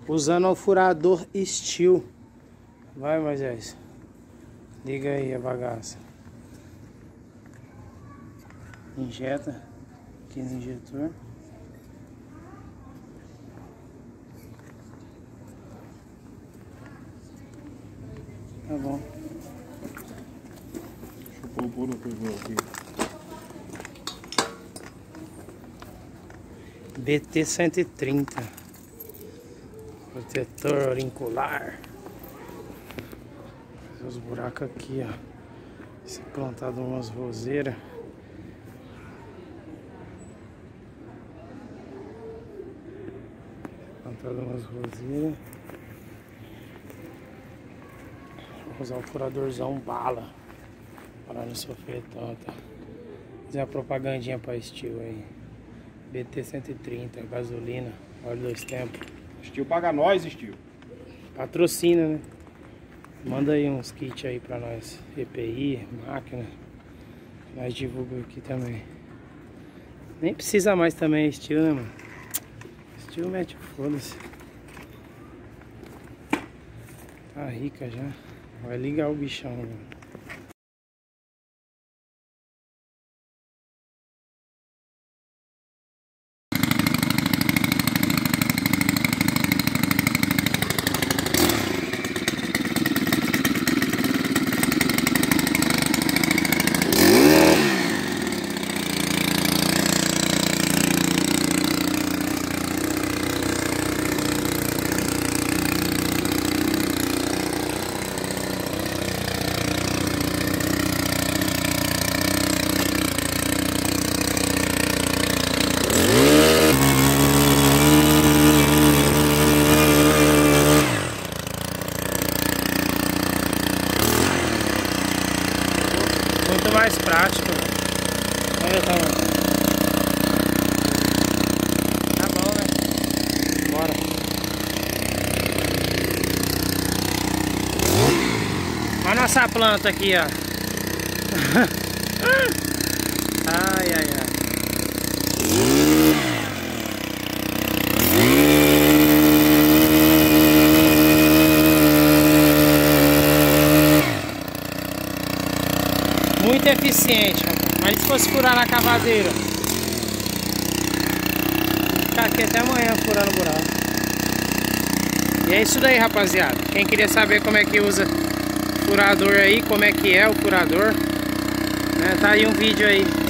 Usando o furador Steel. Vai, Moisés. Liga aí a bagaça. Injeta aqui no injetor. Tá bom. Deixa eu pôr no pivô aqui. BT-130. Protetor auricular. Os buracos aqui, ó. Esse plantado umas roseiras. Plantado umas roseiras. Vou usar o furadorzão bala para não sofrer tanto. Fazer uma propagandinha para Steel aí. BT-130, gasolina, óleo 2 tempos. Steel paga nós, Steel. Patrocina, né? Manda aí uns kits aí pra nós. EPI, máquina. Nós divulgamos aqui também. Nem precisa mais também Steel, né, mano? Steel mete o foda-se. Tá rica já. Vai ligar o bichão, mano. Muito mais prático. Olha, tá bom, né? Bora. Olha a nossa planta aqui, ó. Ai, ai, ai. Muito eficiente, mas se fosse furar na cavadeira, ficar aqui até amanhã furando buraco. E é isso daí, rapaziada. Quem queria saber como é que usa furador aí, como é que é o furador, né, tá aí um vídeo aí.